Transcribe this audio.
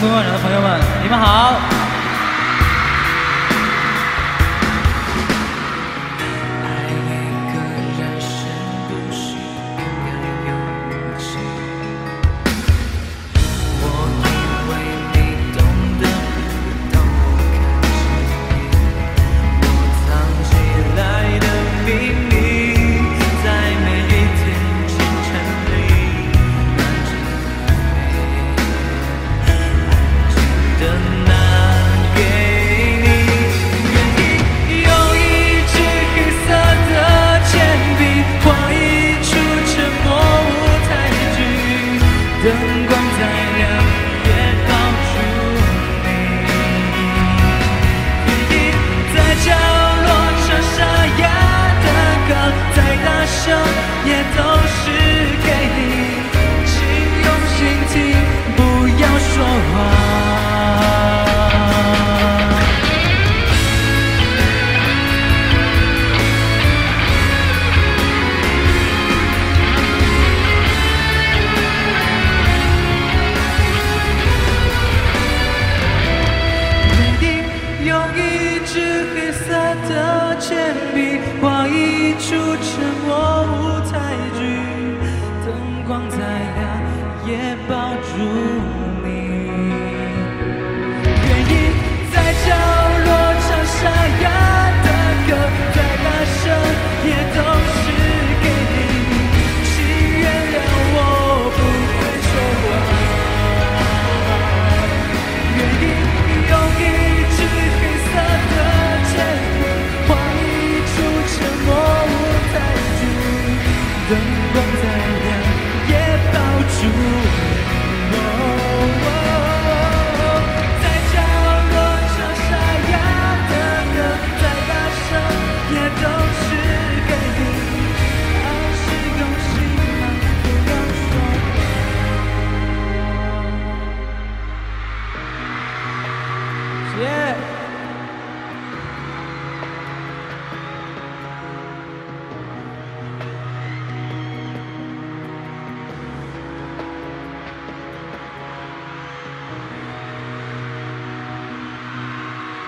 春晚上的朋友们，你们好。灯光再亮，也抱住你。愿意在角落唱沙哑的歌，再大声也都是给你。请用心听，不要说话。铅笔画一出沉默舞台剧，灯光再亮也抱住你。愿意在角落唱沙哑的歌，再大声也都是给你。请原谅我不会说话。愿意用一支黑色的铅笔灯光再亮，也抱住我。在角落唱沙哑的歌，再大声也都是给你。还是用心吗？不要说话。谢谢。